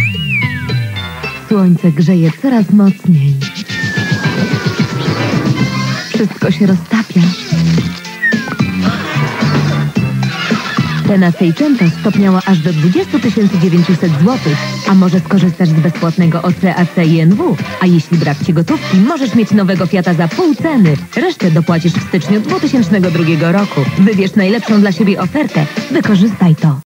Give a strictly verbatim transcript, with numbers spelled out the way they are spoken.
Słońce grzeje coraz mocniej. Wszystko się roztapia. Cena Seicento stopniała aż do dwadzieścia tysięcy dziewięćset złotych. A może skorzystasz z bezpłatnego O C A C i N W? A jeśli brak ci gotówki, możesz mieć nowego Fiata za pół ceny. Resztę dopłacisz w styczniu dwa tysiące drugiego roku. Wybierz najlepszą dla siebie ofertę. Wykorzystaj to.